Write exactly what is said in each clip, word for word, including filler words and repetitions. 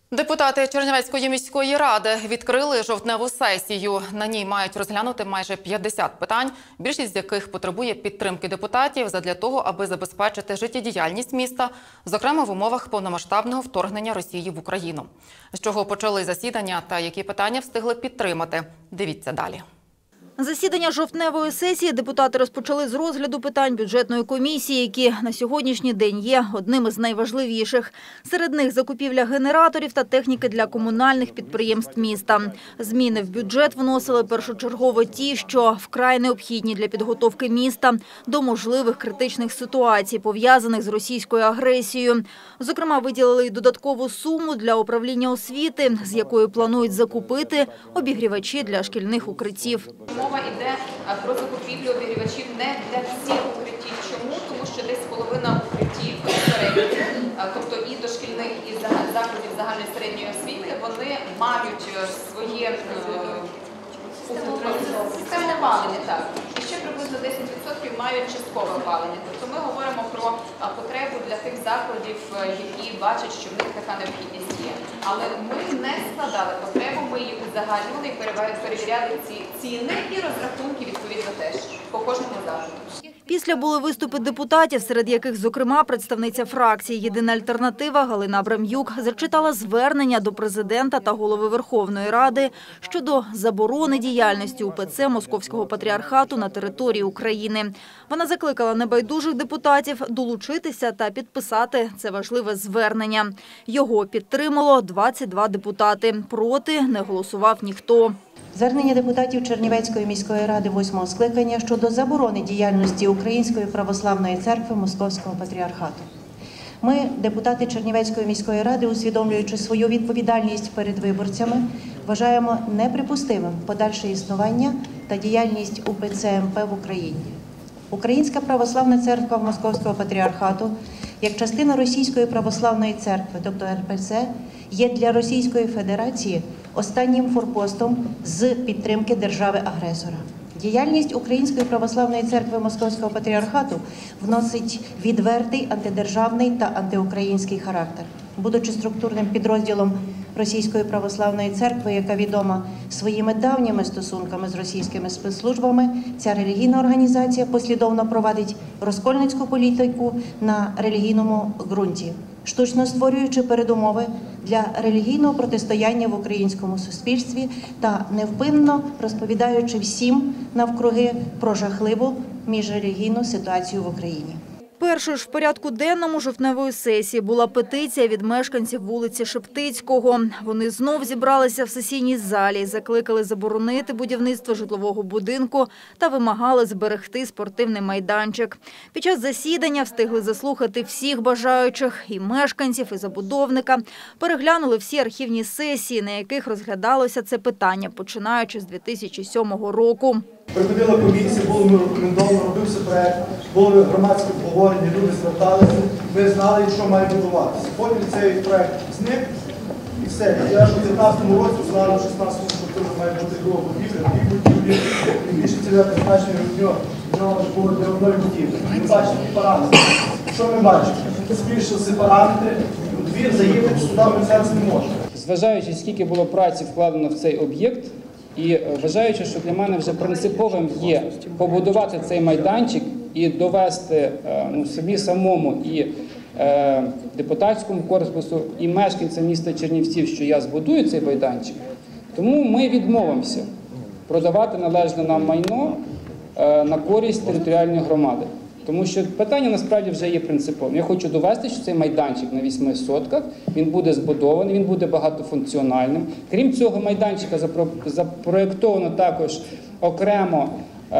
Депутати Чернівецької міської ради відкрили жовтневу сесію. На ній мають розглянути майже п'ятдесят питань, більшість з яких потребує підтримки депутатів задля того, аби забезпечити життєдіяльність міста, зокрема в умовах повномасштабного вторгнення Росії в Україну. З чого почали засідання та які питання встигли підтримати? Дивіться далі. Засідання жовтневої сесії депутати розпочали з розгляду питань бюджетної комісії, які на сьогоднішній день є одним із найважливіших. Серед них закупівля генераторів та техніки для комунальних підприємств міста. Зміни в бюджет вносили першочергово ті, що вкрай необхідні для підготовки міста до можливих критичних ситуацій, пов'язаних з російською агресією. Зокрема, виділили й додаткову суму для управління освіти, з якою планують закупити обігрівачі для шкільних укриттів. Мова йде про закупівлю обігрівачів не для всіх укриттів. Чому? Тому що десь половина укриттів середніх, тобто і дошкільних, і закладів загальної середньої освіти, вони мають своє системне опалення, так. І ще приблизно десять відсотків мають часткове опалення. Тобто ми говоримо про потребу для тих закладів, які бачать, що в них така необхідність є. Але ми не складали потребу, ми їх узагальнювали і перевіряли ці ціни і розрахунки відповідно теж по кожному закладу. Після були виступи депутатів, серед яких, зокрема, представниця фракції «Єдина альтернатива» Галина Абрам'юк зачитала звернення до президента та голови Верховної Ради щодо заборони діяльності УПЦ Московського патріархату на території України. Вона закликала небайдужих депутатів долучитися та підписати це важливе звернення. Його підтримало двадцять два депутати. Проти не голосував ніхто. Звернення депутатів Чернівецької міської ради восьмого скликання щодо заборони діяльності Української православної церкви Московського патріархату. Ми, депутати Чернівецької міської ради, усвідомлюючи свою відповідальність перед виборцями, вважаємо неприпустимим подальше існування та діяльність УПЦ МП в Україні. Українська православна церква Московського патріархату, як частина Російської православної церкви, тобто Ер Пе Це, є для Російської Федерації останнім форпостом з підтримки держави-агресора. Діяльність Української православної церкви Московського патріархату вносить відвертий антидержавний та антиукраїнський характер. Будучи структурним підрозділом Російської православної церкви, яка відома своїми давніми стосунками з російськими спецслужбами, ця релігійна організація послідовно провадить розкольницьку політику на релігійному ґрунті, штучно створюючи передумови для релігійного протистояння в українському суспільстві та невпинно розповідаючи всім навкруги про жахливу міжрелігійну ситуацію в Україні. Першою ж в порядку денному жовтневої сесії була петиція від мешканців вулиці Шептицького. Вони знов зібралися в сесійній залі, закликали заборонити будівництво житлового будинку та вимагали зберегти спортивний майданчик. Під час засідання встигли заслухати всіх бажаючих – і мешканців, і забудовника. Переглянули всі архівні сесії, на яких розглядалося це питання, починаючи з дві тисячі сьомого року. Приходила комісія, було рекомендовано, робився проєкт, були громадські обговорення, люди зверталися, ми знали, що має будуватися. Потім цей проєкт зник і все. Я ж у дев'ятнадцятому році знали, що в шістнадцятому що тут має бути друга будівля, дві будівлі, і більше цільове призначення від нього, нього ж було для одної будівлі. Ми бачимо ті параметри. Що ми бачимо? Збільшилися параметри, двір заїхати сюди ми зараз не можемо. Зважаючи, скільки було праці вкладено в цей об'єкт, і вважаючи, що для мене вже принциповим є побудувати цей майданчик і довести ну, собі самому і е, депутатському корпусу, і мешканцям міста Чернівців, що я збудую цей майданчик, тому ми відмовимося продавати належне нам майно е, на користь територіальної громади. Тому що питання насправді вже є принциповим. Я хочу довести, що цей майданчик на вісьми сотках, він буде збудований, він буде багатофункціональним. Крім цього майданчика запроєктовано також окремо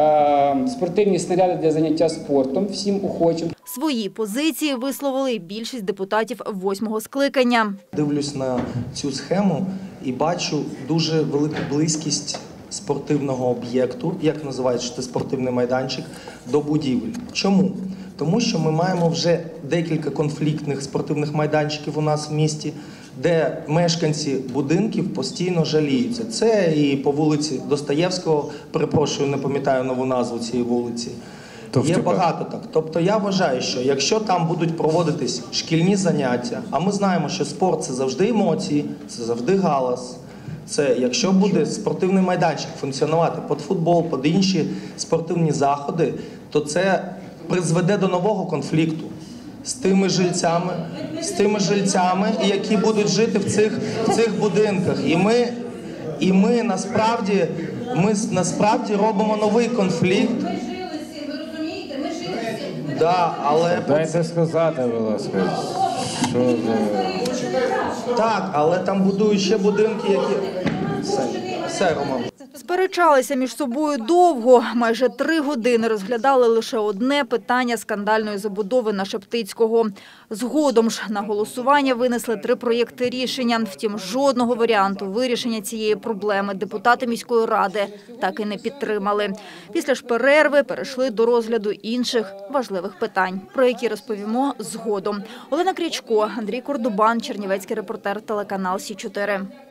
е, спортивні снаряди для заняття спортом всім охочим. Свої позиції висловили і більшість депутатів восьмого скликання. Дивлюсь на цю схему і бачу дуже велику близькість спортивного об'єкту, як називають, що це спортивний майданчик, до будівель. Чому? Тому що ми маємо вже декілька конфліктних спортивних майданчиків у нас в місті, де мешканці будинків постійно жаліються. Це і по вулиці Достоєвського, перепрошую, не пам'ятаю нову назву цієї вулиці, Товстюка. Є багато так. Тобто я вважаю, що якщо там будуть проводитись шкільні заняття, а ми знаємо, що спорт – це завжди емоції, це завжди галас. Це якщо буде спортивний майданчик функціонувати під футбол, під інші спортивні заходи, то це призведе до нового конфлікту з тими жильцями, з тими жильцями, які будуть жити в цих, в цих будинках. І ми, і ми насправді, ми насправді робимо новий конфлікт. Ми жили з цим, ви розумієте? Ми жили з цим. Ми Да, але Дайте сказати, будь ласка, що за... так, але там будують ще будинки, які все, все, Роман. Сперечалися між собою довго. Майже три години розглядали лише одне питання скандальної забудови на Шептицького. Згодом ж на голосування винесли три проєкти рішення. Втім, жодного варіанту вирішення цієї проблеми депутати міської ради так і не підтримали. Після ж перерви перейшли до розгляду інших важливих питань, про які розповімо згодом. Олена Крячко, Андрій Кордубан, Чернівецький репортер, телеканал Сі чотири.